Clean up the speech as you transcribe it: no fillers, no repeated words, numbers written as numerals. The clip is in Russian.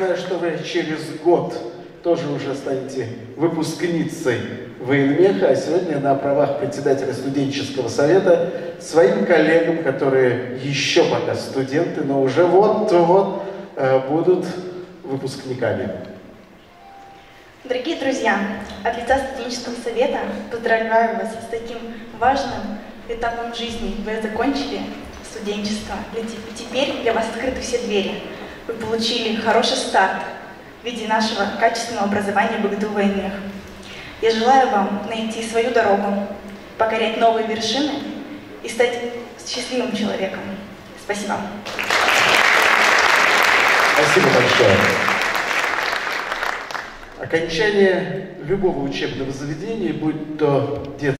знаю, что вы через год тоже уже станете выпускницей военмеха, а сегодня на правах председателя студенческого совета своим коллегам, которые еще пока студенты, но уже вот-вот будут выпускниками. Дорогие друзья, от лица студенческого совета поздравляю вас с таким важным этапом жизни. Вы закончили студенчество, и теперь для вас открыты все двери. Вы получили хороший старт в виде нашего качественного образования в БГТУ военмех. Я желаю вам найти свою дорогу, покорять новые вершины и стать счастливым человеком. Спасибо. Спасибо большое. Окончание любого учебного заведения, будь то детский